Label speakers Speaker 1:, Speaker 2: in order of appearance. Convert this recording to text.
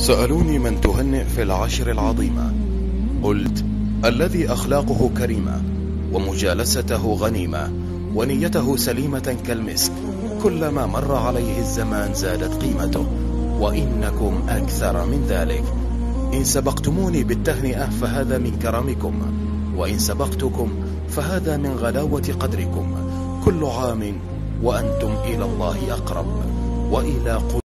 Speaker 1: سألوني من تهنئ في العشر العظيمة، قلت: الذي أخلاقه كريمة ومجالسته غنيمة ونيته سليمة كالمسك، كلما مر عليه الزمان زادت قيمته، وإنكم أكثر من ذلك. إن سبقتموني بالتهنئة فهذا من كرمكم، وإن سبقتكم فهذا من غلاوة قدركم. كل عام وأنتم إلى الله أقرب وإلى